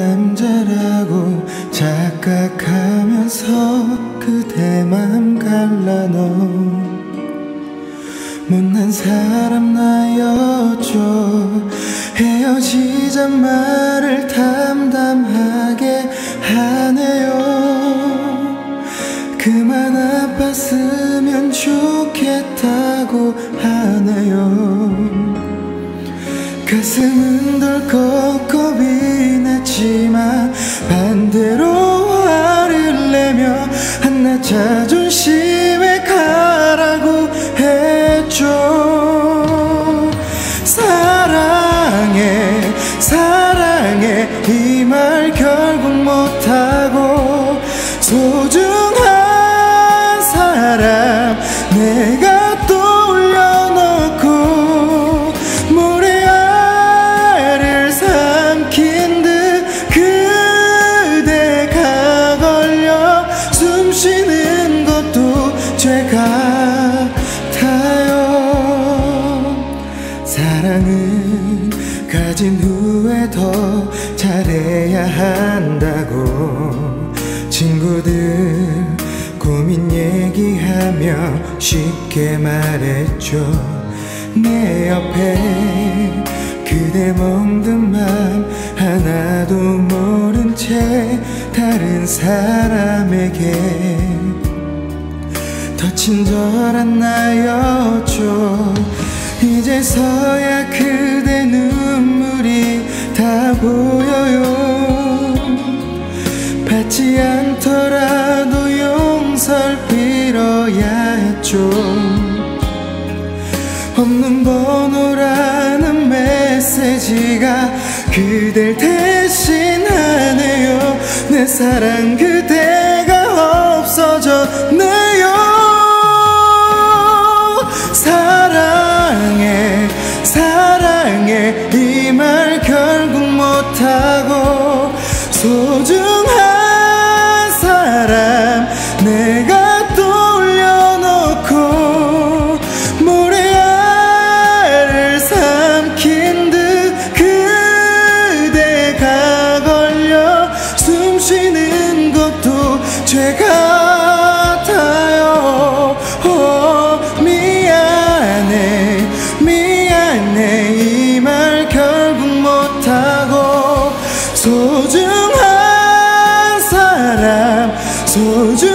남자라고 착각하면서 그대 맘 갈라놓은 못난 사람 나였죠. 헤어지자 말을 담담하게 하네요. 그만 아팠으면 좋겠다고 하네요. 가슴은 덜컥 겁이 났지만 반대로 화를 내며 한낱 자존심에 가라고 했죠. 사랑해 사랑해 이 말 결국 못하고 소중한 사람 내가 떠올려놓고 모래알을 삼킨 듯 그대가 걸려 숨쉬는 것도 죄 같아요. 사랑은 가진 후에 더 잘해야 한다고 친구들 고민 얘기하며 쉽게 말했죠. 내 옆에 그대 멍든 맘 하나도 모른 채 다른 사람에게 더 친절한 나였죠. 이제서야 그대 눈물이 다 보여요. 받지 않더라도 용서를 빌어야 했죠. 없는 번호라는 메시지가 그댈 대신하네요. 내 사랑 그대가 없어졌네요. 사랑해 사랑해 이 말 결국 못하고 소중한 사람 내가 떠올려놓고 모래알을 삼킨 듯 그대가 걸려 숨쉬는 것도 죄 같아요. 미안해 미안해 이 말 결국 못하고 소중한 사람 소중한